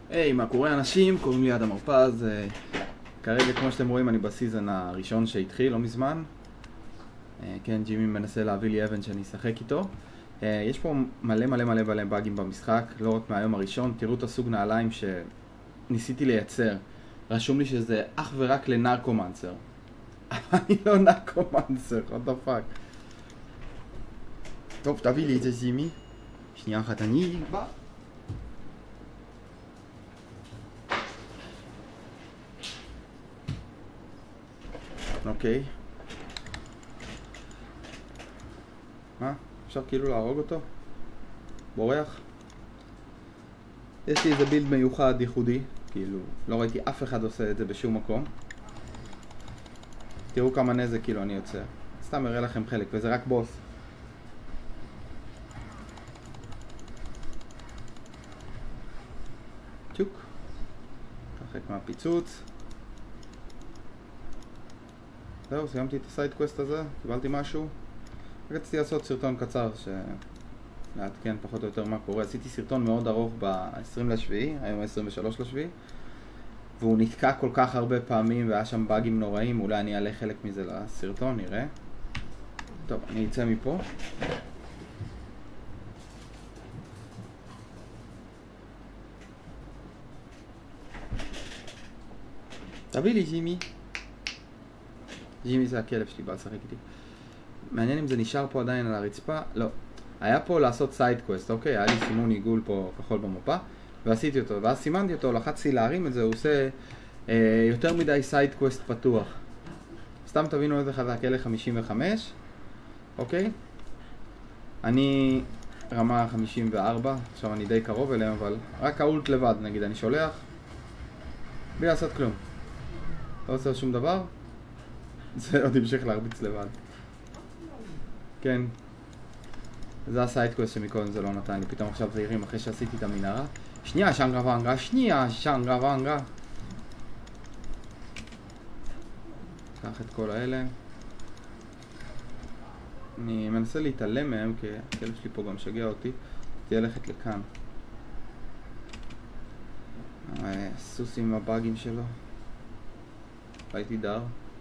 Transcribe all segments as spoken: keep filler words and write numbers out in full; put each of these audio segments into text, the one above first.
היי, מה קורה אנשים? קוראים לי אדם הרפז. כרגע, כמו שאתם רואים, אני בסיזן הראשון שהתחיל, לא מזמן. כן, ג'ימי מנסה להביא לי אבן שאני אשחק איתו. יש פה מלא מלא מלא מלא באגים במשחק, לא רק מהיום הראשון. תראו את הסוג נעליים שניסיתי לייצר. רשום לי שזה אך ורק לנרקומנסר. אבל אני לא נרקומנסר, what the fuck. טוב, תביא לי את זה, ג'ימי. שנייה אחת, אני בא. אוקיי. מה? אפשר כאילו להרוג אותו? בורח? יש לי איזה בילד מיוחד, ייחודי. כאילו, לא ראיתי אף אחד עושה את זה בשום מקום. תראו כמה נזק כאילו אני יוצא. סתם אראה לכם חלק, וזה רק בוס. צ'וק. תרחק מהפיצוץ. זהו, סיימתי את הסייד קווסט הזה, קיבלתי משהו. רציתי לעשות סרטון קצר שלעדכן פחות או יותר מה קורה. עשיתי סרטון מאוד ארוך ב-עשרים לשביעי, היום ה-עשרים ושלוש לשביעי, והוא נתקע כל כך הרבה פעמים והיה שם באגים נוראים. אולי אני אעלה חלק מזה לסרטון, נראה. טוב, אני אצא מפה. תביא לי, ג'ימי. ג'ימי זה הכלב שלי, בא לשחק איתי. מעניין אם זה נשאר פה עדיין על הרצפה. לא. היה פה לעשות סייד קווסט, אוקיי? היה לי סימון עיגול פה כחול במפה, ועשיתי אותו. ואז סימנתי אותו, לחצתי להרים את זה, הוא עושה אה, יותר מדי סייד קווסט פתוח. סתם תבינו איזה חזק, אלה חמישים וחמש. אוקיי? אני רמה חמישים וארבע, עכשיו אני די קרוב אליהם, אבל רק האולט לבד, נגיד, אני שולח בלי לעשות כלום. לא עושה שום דבר. זה עוד ימשיך להרביץ לבד. כן. זה הסיידקווסט שמקודם זה לא נתן לי. פתאום עכשיו זה הרים אחרי שעשיתי את המנהרה. שנייה, שנגרה ואנגרה. שנייה, שנגרה ואנגרה. קח את כל האלה. אני מנסה להתעלם מהם, כי הכלב שלי פה גם שגע אותי. תהיה ללכת לכאן. הסוס עם הבאגים שלו. ראיתי דר.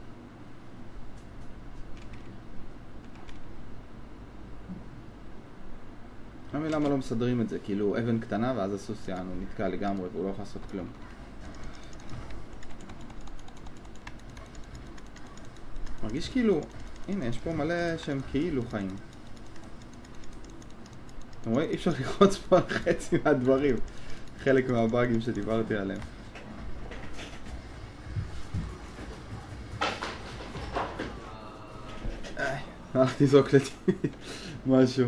אני למה לא מסדרים את זה, כאילו אבן קטנה ואז הסוס יענו נתקע לגמרי והוא לא יכול לעשות כלום. מרגיש כאילו, הנה יש פה מלא שהם כאילו חיים. אתם רואים? אי אפשר לראות פה חצי מהדברים, חלק מהבאגים שדיברתי עליהם. הלכתי זוק לתי משהו.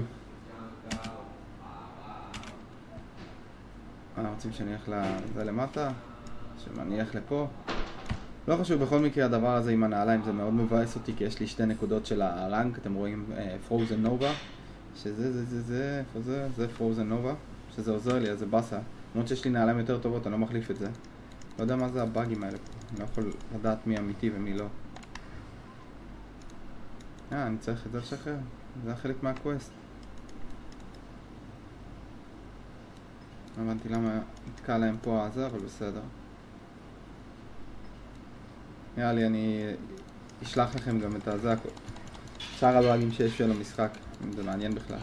אה, רוצים שאני אלך לזה למטה? שאני אלך לפה? לא חשוב, בכל מקרה הדבר הזה עם הנעליים זה מאוד מבאס אותי, כי יש לי שתי נקודות של הרנק, אתם רואים פרוזן נובה, שזה זה זה זה, איפה זה? זה פרוזן נובה, שזה עוזר לי, אז זה בסה. למרות שיש לי נעליים יותר טובות, אני לא מחליף את זה. לא יודע מה זה הבאגים האלה פה, אני לא יכול לדעת מי אמיתי ומי לא. אה, אני צריך את זה לשחרר, זה החלק מהקווסט. לא הבנתי למה נתקע להם פה הזה, אבל בסדר. נראה לי אני אשלח לכם גם את הזה, שאר הבאגים שיש של המשחק, אם זה מעניין בכלל.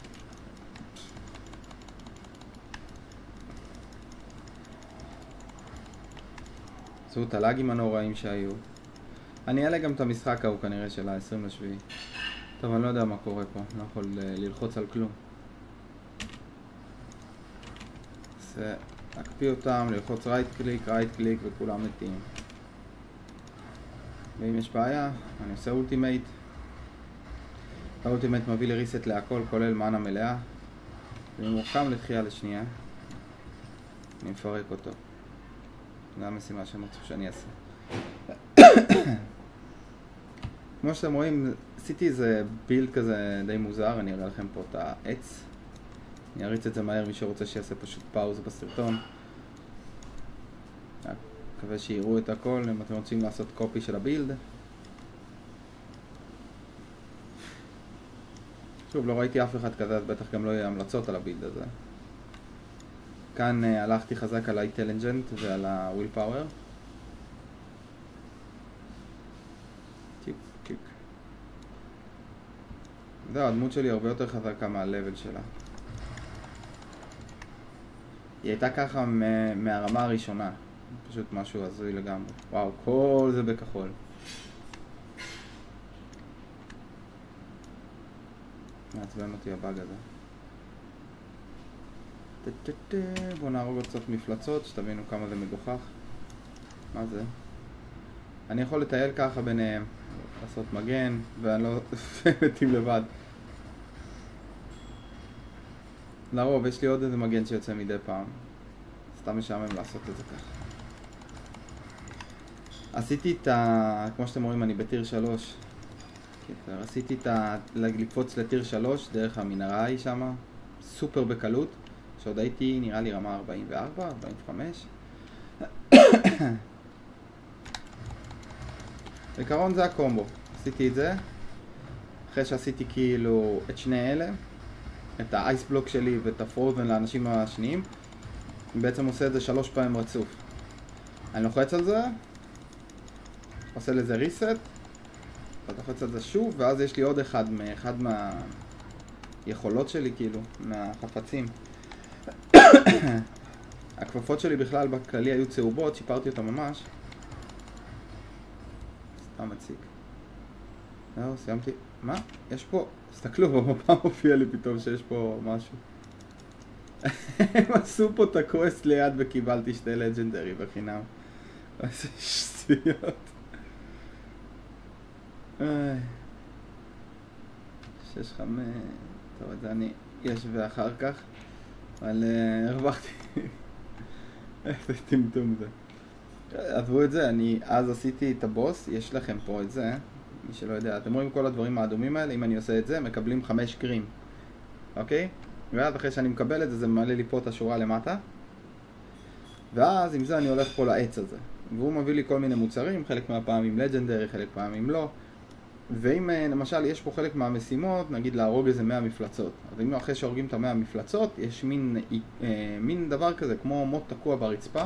זו את הלאגים הנוראים שהיו. אני אעלה גם את המשחק ההוא כנראה של ה-עשרים לשביעי. טוב, אני לא יודע מה קורה פה, אני לא יכול ללחוץ על כלום. זה להקפיא אותם, ללחוץ רייט קליק, רייט קליק וכולם מתים. ואם יש בעיה, אני עושה אולטימייט. האולטימייט מביא לי ריסט להכל, כולל מנה מלאה. ואם הוא קם לתחייה לשנייה, אני מפרק אותו. זו המשימה שהם רצו שאני אעשה. כמו שאתם רואים, עשיתי איזה בילד כזה די מוזר, אני אראה לכם פה את העץ. אני אריץ את זה מהר, מי שרוצה שיעשה פשוט פאוז בסרטון. מקווה שיראו את הכל, אם אתם רוצים לעשות קופי של הבילד. שוב, לא ראיתי אף אחד כזה, אז בטח גם לא יהיה המלצות על הבילד הזה. כאן uh, הלכתי חזק על האינטליג'נט ועל הוויל פאוור. טיפ טיפ. זהו, הדמות שלי הרבה יותר חזקה מהלבל שלה. היא הייתה ככה מהרמה הראשונה. פשוט משהו הזוי לגמרי. וואו, כל זה בכחול. מעצבן אותי הבאג הזה. בואו נהרוג עוד קצת מפלצות, שתבינו כמה זה מגוחך. מה זה? אני יכול לטייל ככה ביניהם, לעשות מגן, ואני לא מתים לבד. לרוב, יש לי עוד איזה מגן שיוצא מדי פעם. סתם משעמם לעשות את זה ככה. עשיתי את ה... כמו שאתם רואים, אני בטיר שלוש. עשיתי את ה... לקפוץ לטיר שלוש דרך המנהרה היא שמה. סופר בקלות. שעוד הייתי נראה לי רמה ארבעים וארבע, ארבעים וחמש. בעיקרון זה הקומבו. עשיתי את זה. אחרי שעשיתי כאילו את שני אלה. את האייס בלוק שלי ואת הפרוזן לאנשים השניים. אני בעצם עושה את זה שלוש פעמים רצוף. אני לוחץ על זה. עושה לזה ריסט. אתה לוחץ על זה שוב, ואז יש לי עוד אחד מאחד מהיכולות שלי כאילו, מהחפצים. הכפפות שלי בכלל בכללי היו צהובות, שיפרתי אותה ממש. סתם מציק. זהו, סיימתי. מה? יש פה... תסתכלו, במפה מופיע לי פתאום שיש פה משהו. הם עשו פה את הקווסט ליד וקיבלתי שתי לג'נדרי בחינם. איזה שטויות. שש חמש... טוב, את זה אני אשווה אחר כך. אבל הרווחתי. איזה טמטום זה. עזבו את זה, אני אז עשיתי את הבוס, יש לכם פה את זה. מי שלא יודע, אתם רואים כל הדברים האדומים האלה, אם אני עושה את זה, מקבלים חמש קרים. אוקיי? ואז אחרי שאני מקבל את זה, זה מעלה לי פה את השורה למטה. ואז עם זה אני הולך פה לעץ הזה. והוא מביא לי כל מיני מוצרים, חלק מהפעמים לג'נדרי, חלק פעמים לא. ואם למשל יש פה חלק מהמשימות, נגיד להרוג איזה מאה מפלצות. אז אם אחרי שהורגים את המאה מפלצות, יש מין, אה, מין דבר כזה, כמו מוט תקוע ברצפה.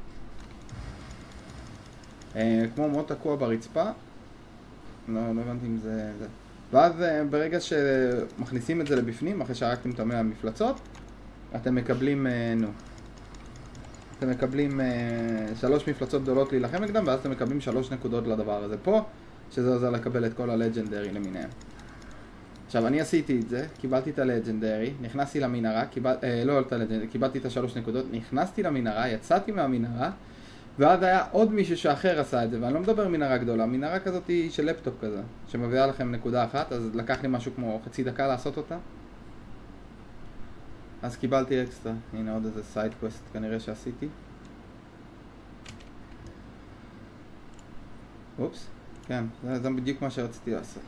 אה, כמו מוט תקוע ברצפה. לא, לא הבנתי אם זה... זה. ואז אה, ברגע שמכניסים את זה לבפנים, אחרי שהרגתם את המאה מפלצות, אתם מקבלים, אה, נו. אתם מקבלים אה, שלוש מפלצות גדולות להילחם נגדם, ואז אתם מקבלים שלוש נקודות לדבר הזה פה. שזה עוזר לקבל את כל הלג'נדרי למיניהם. עכשיו, אני עשיתי את זה, קיבלתי את הלג'נדרי, נכנסתי למנהרה, קיבל, אה, לא את הלג'נדרי, קיבלתי את השלוש נקודות, נכנסתי למנהרה, יצאתי מהמנהרה, ואז היה עוד מישהו שאחר עשה את זה, ואני לא מדבר מנהרה גדולה, מנהרה כזאת היא של לפטופ כזה, שמביאה לכם נקודה אחת, אז לקח לי משהו כמו חצי דקה לעשות אותה. אז קיבלתי אקסטרה, הנה עוד איזה סייד קווסט כנראה שעשיתי. אופס. כן, זה, זה בדיוק מה שרציתי לעשות.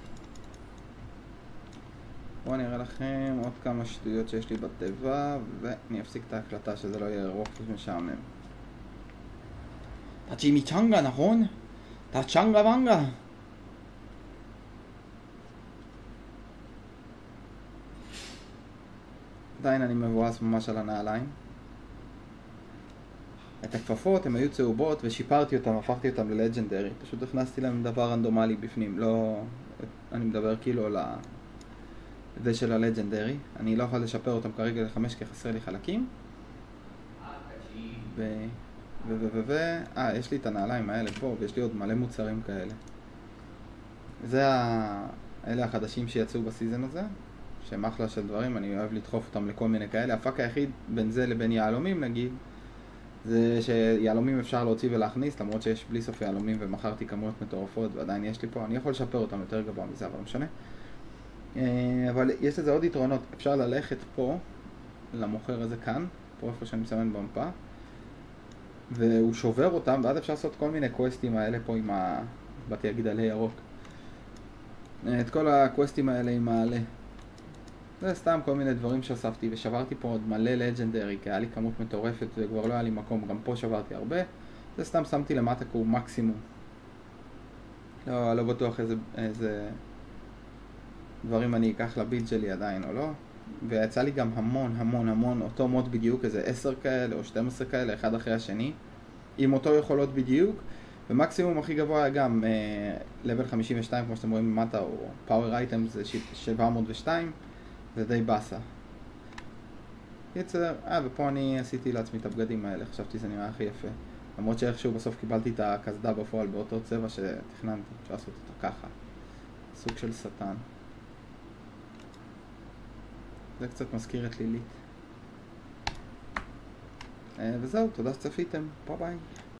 בואו אני אראה לכם עוד כמה שטויות שיש לי בתיבה, ואני אפסיק את ההקלטה שזה לא יהיה ארוך ומשעמם. אתה צ'ימיצ'נגה, נכון? אתה צ'נגה ונגה. עדיין אני מבואס ממש על הנעליים. את הכפפות, הן היו צהובות ושיפרתי אותם, הפכתי אותם ללג'נדרי. פשוט הכנסתי להם דבר רנדומלי בפנים, לא... אני מדבר כאילו על זה של הלג'נדרי. אני לא יכול לשפר אותם כרגע לחמש כי חסר לי חלקים. ו... ו... ו... ו... ו... אה, יש לי את הנעליים האלה פה, ויש לי עוד מלא מוצרים כאלה. זה ה... אלה החדשים שיצאו בסיזן הזה, שהם אחלה של דברים, אני אוהב לדחוף אותם לכל מיני כאלה. הפאק היחיד בין זה לבין יהלומים נגיד, זה שיהלומים אפשר להוציא ולהכניס, למרות שיש בלי סוף יהלומים ומכרתי כמויות מטורפות ועדיין יש לי פה, אני יכול לשפר אותם יותר גבוה מזה, אבל לא משנה. אבל יש לזה עוד יתרונות, אפשר ללכת פה, למוכר הזה כאן, פה איפה שאני מסמן במפה, והוא שובר אותם, ואז אפשר לעשות כל מיני קווסטים האלה פה עם ה... באתי להגיד עלי ירוק. את כל הקווסטים האלה עם העלה. זה סתם כל מיני דברים שהוספתי, ושברתי פה עוד מלא לג'נדרי, כי היה לי כמות מטורפת וכבר לא היה לי מקום, גם פה שברתי הרבה. זה סתם שמתי למטה כמו מקסימום. לא, לא בטוח איזה, איזה דברים אני אקח לבילד שלי עדיין או לא. ויצא לי גם המון המון המון אותו מוד בדיוק, איזה עשר כאלה או שתים עשרה כאלה, אחד אחרי השני, עם אותו יכולות בדיוק, ומקסימום הכי גבוה גם לבל חמישים ושתיים כמו שאתם רואים למטה, או פאוור אייטם זה שבע מאות ושתיים, זה די בסה. יצר, אה ופה אני עשיתי לעצמי את הבגדים האלה, חשבתי זה נראה הכי יפה, למרות שאיכשהו בסוף קיבלתי את הקסדה בפועל באותו צבע שתכננתי, אפשר לעשות אותו ככה, סוג של שטן. זה קצת מזכיר את לילית. וזהו, תודה שצפיתם, ביי ביי.